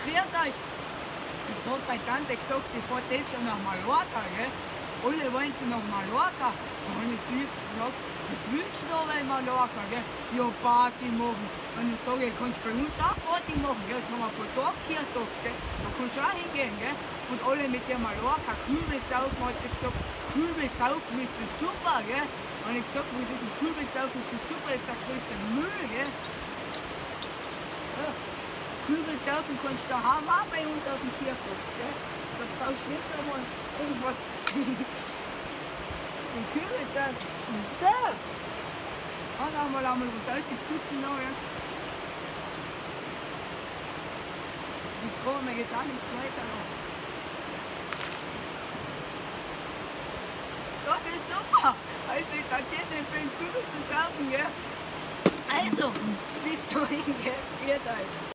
grüß euch. Jetzt hat meine Tante gesagt, sie fährt das Jahr nach Mallorca, gell? Alle wollen sie nach Mallorca. Da habe ich zu ihr gesagt, was willst du da in Mallorca, gell? Ja, Party machen. Und ich sage, kannst du bei uns auch Party machen? Ja, jetzt haben wir ein paar Dorfkirche, gell? Da kannst du auch hingehen, gell? Und alle mit der Mallorca, Kübelsaufen, hat sie gesagt, Kübelsaufen ist so super, gell? Und ich gesagt, was ist ein Kübelsaufen so super, ist der größte Müll, gell? Ja. Kübelsaufen kannst du daheim auch bei uns auf dem Kirchhof, gell? Da brauchst du nicht einmal irgendwas zum Kübelsaufen. So! Und einmal was aus, ich zupfe noch, ja? Ich kann mir getan nicht weiter noch. Das ist super! Also, ich kann dir für den Kübel zu saufen, gell? Also, bis dahin, gell? Viert euch!